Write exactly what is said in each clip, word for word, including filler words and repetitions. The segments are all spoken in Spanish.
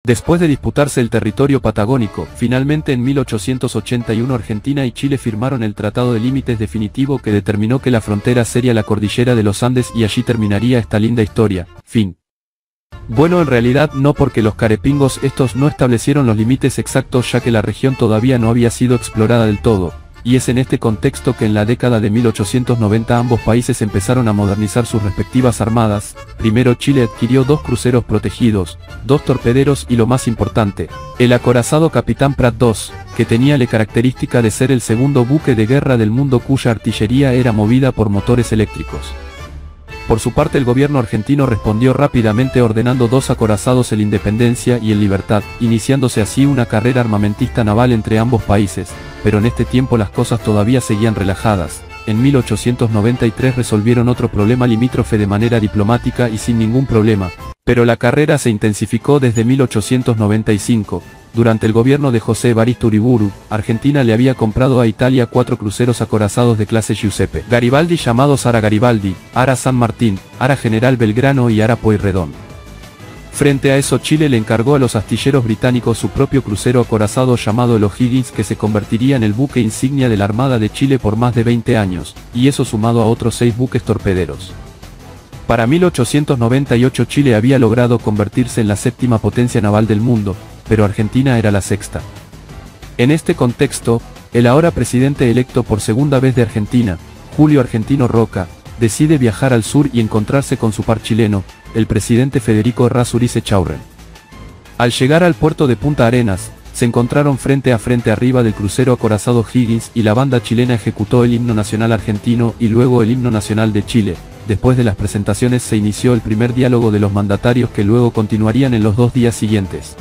Después de disputarse el territorio patagónico, finalmente en mil ochocientos ochenta y uno Argentina y Chile firmaron el Tratado de Límites definitivo que determinó que la frontera sería la cordillera de los Andes y allí terminaría esta linda historia. Fin. Bueno, en realidad no, porque los carepingos estos no establecieron los límites exactos, ya que la región todavía no había sido explorada del todo. Y es en este contexto que en la década de mil ochocientos noventa ambos países empezaron a modernizar sus respectivas armadas. Primero Chile adquirió dos cruceros protegidos, dos torpederos y lo más importante, el acorazado Capitán Prat dos, que tenía la característica de ser el segundo buque de guerra del mundo cuya artillería era movida por motores eléctricos. Por su parte el gobierno argentino respondió rápidamente ordenando dos acorazados, el Independencia y el Libertad, iniciándose así una carrera armamentista naval entre ambos países, pero en este tiempo las cosas todavía seguían relajadas. En mil ochocientos noventa y tres resolvieron otro problema limítrofe de manera diplomática y sin ningún problema, pero la carrera se intensificó desde mil ochocientos noventa y cinco. Durante el gobierno de José Evaristo Uriburu, Argentina le había comprado a Italia cuatro cruceros acorazados de clase Giuseppe Garibaldi llamados Ara Garibaldi, Ara San Martín, Ara General Belgrano y Ara Pueyrredón. Frente a eso Chile le encargó a los astilleros británicos su propio crucero acorazado llamado el O'Higgins, que se convertiría en el buque insignia de la Armada de Chile por más de veinte años, y eso sumado a otros seis buques torpederos. Para mil ochocientos noventa y ocho Chile había logrado convertirse en la séptima potencia naval del mundo, pero Argentina era la sexta. En este contexto, el ahora presidente electo por segunda vez de Argentina, Julio Argentino Roca, decide viajar al sur y encontrarse con su par chileno, el presidente Federico Errázuriz Echaurren. Al llegar al puerto de Punta Arenas, se encontraron frente a frente arriba del crucero acorazado Higgins y la banda chilena ejecutó el himno nacional argentino y luego el himno nacional de Chile. Después de las presentaciones se inició el primer diálogo de los mandatarios, que luego continuarían en los dos días siguientes.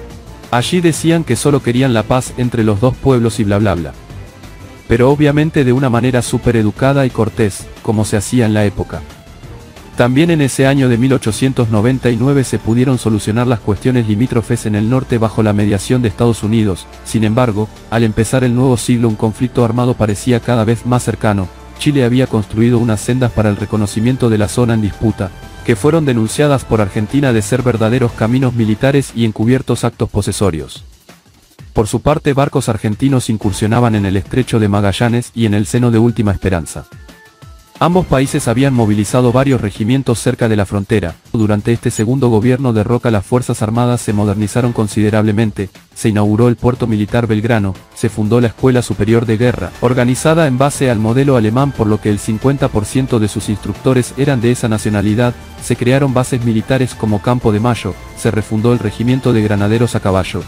Allí decían que solo querían la paz entre los dos pueblos y bla bla bla. Pero obviamente de una manera súper educada y cortés, como se hacía en la época. También en ese año de mil ochocientos noventa y nueve se pudieron solucionar las cuestiones limítrofes en el norte bajo la mediación de Estados Unidos. Sin embargo, al empezar el nuevo siglo un conflicto armado parecía cada vez más cercano. Chile había construido unas sendas para el reconocimiento de la zona en disputa, que fueron denunciadas por Argentina de ser verdaderos caminos militares y encubiertos actos posesorios. Por su parte barcos argentinos incursionaban en el estrecho de Magallanes y en el seno de Última Esperanza. Ambos países habían movilizado varios regimientos cerca de la frontera. Durante este segundo gobierno de Roca las Fuerzas Armadas se modernizaron considerablemente, se inauguró el puerto militar Belgrano, se fundó la Escuela Superior de Guerra, organizada en base al modelo alemán por lo que el cincuenta por ciento de sus instructores eran de esa nacionalidad, se crearon bases militares como Campo de Mayo, se refundó el regimiento de granaderos a caballo.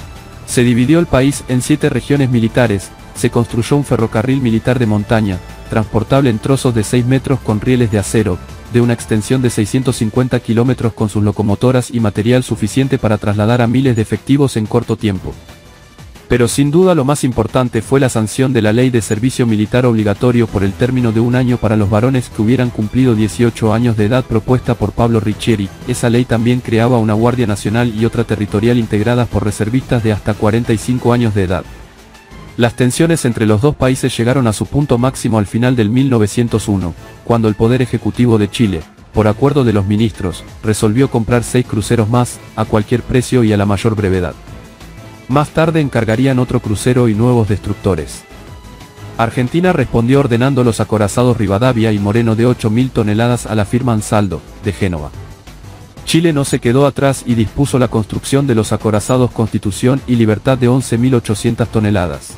Se dividió el país en siete regiones militares, se construyó un ferrocarril militar de montaña, transportable en trozos de seis metros con rieles de acero, de una extensión de seiscientos cincuenta kilómetros con sus locomotoras y material suficiente para trasladar a miles de efectivos en corto tiempo. Pero sin duda lo más importante fue la sanción de la Ley de Servicio Militar Obligatorio por el término de un año para los varones que hubieran cumplido dieciocho años de edad, propuesta por Pablo Riccieri. Esa ley también creaba una Guardia Nacional y otra territorial integradas por reservistas de hasta cuarenta y cinco años de edad. Las tensiones entre los dos países llegaron a su punto máximo al final del mil novecientos uno, cuando el Poder Ejecutivo de Chile, por acuerdo de los ministros, resolvió comprar seis cruceros más, a cualquier precio y a la mayor brevedad. Más tarde encargarían otro crucero y nuevos destructores. Argentina respondió ordenando los acorazados Rivadavia y Moreno de ocho mil toneladas a la firma Ansaldo, de Génova. Chile no se quedó atrás y dispuso la construcción de los acorazados Constitución y Libertad de once mil ochocientas toneladas.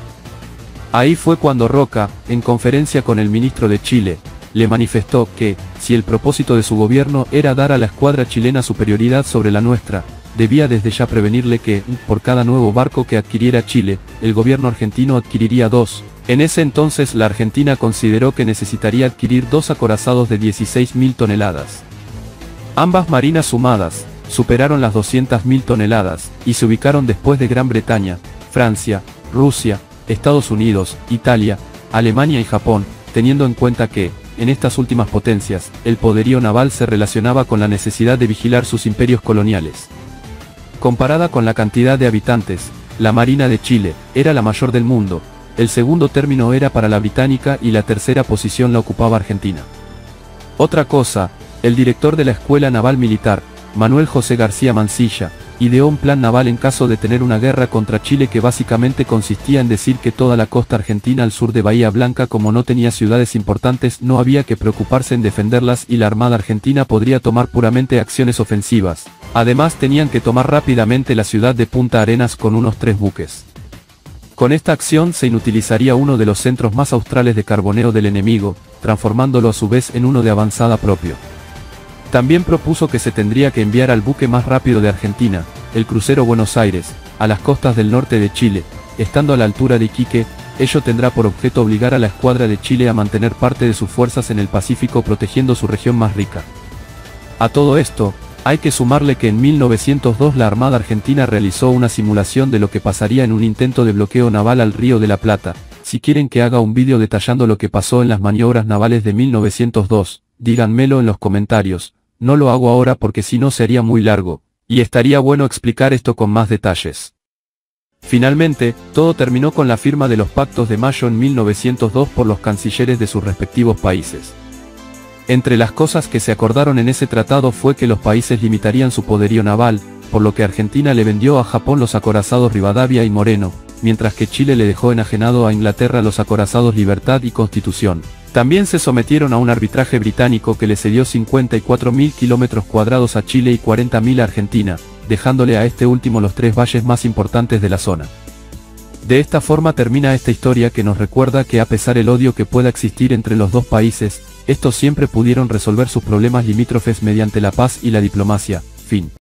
Ahí fue cuando Roca, en conferencia con el ministro de Chile, le manifestó que, si el propósito de su gobierno era dar a la escuadra chilena superioridad sobre la nuestra, debía desde ya prevenirle que, por cada nuevo barco que adquiriera Chile, el gobierno argentino adquiriría dos. En ese entonces la Argentina consideró que necesitaría adquirir dos acorazados de dieciséis mil toneladas. Ambas marinas sumadas, superaron las doscientas mil toneladas, y se ubicaron después de Gran Bretaña, Francia, Rusia, Estados Unidos, Italia, Alemania y Japón, teniendo en cuenta que, en estas últimas potencias, el poderío naval se relacionaba con la necesidad de vigilar sus imperios coloniales. Comparada con la cantidad de habitantes, la Marina de Chile era la mayor del mundo, el segundo término era para la británica y la tercera posición la ocupaba Argentina. Otra cosa, el director de la Escuela Naval Militar, Manuel José García Mansilla, ideó un plan naval en caso de tener una guerra contra Chile que básicamente consistía en decir que toda la costa argentina al sur de Bahía Blanca, como no tenía ciudades importantes, no había que preocuparse en defenderlas y la Armada Argentina podría tomar puramente acciones ofensivas. Además tenían que tomar rápidamente la ciudad de Punta Arenas con unos tres buques. Con esta acción se inutilizaría uno de los centros más australes de carboneo del enemigo, transformándolo a su vez en uno de avanzada propio. También propuso que se tendría que enviar al buque más rápido de Argentina, el crucero Buenos Aires, a las costas del norte de Chile, estando a la altura de Iquique. Ello tendrá por objeto obligar a la escuadra de Chile a mantener parte de sus fuerzas en el Pacífico protegiendo su región más rica. A todo esto, hay que sumarle que en mil novecientos dos la Armada Argentina realizó una simulación de lo que pasaría en un intento de bloqueo naval al Río de la Plata. Si quieren que haga un vídeo detallando lo que pasó en las maniobras navales de mil novecientos dos, díganmelo en los comentarios. No lo hago ahora porque si no sería muy largo, y estaría bueno explicar esto con más detalles. Finalmente, todo terminó con la firma de los Pactos de Mayo en mil novecientos dos por los cancilleres de sus respectivos países. Entre las cosas que se acordaron en ese tratado fue que los países limitarían su poderío naval, por lo que Argentina le vendió a Japón los acorazados Rivadavia y Moreno, mientras que Chile le dejó enajenado a Inglaterra los acorazados Libertad y Constitución. También se sometieron a un arbitraje británico que le cedió cincuenta y cuatro mil kilómetros cuadrados a Chile y cuarenta mil a Argentina, dejándole a este último los tres valles más importantes de la zona. De esta forma termina esta historia que nos recuerda que a pesar del odio que pueda existir entre los dos países, estos siempre pudieron resolver sus problemas limítrofes mediante la paz y la diplomacia. Fin.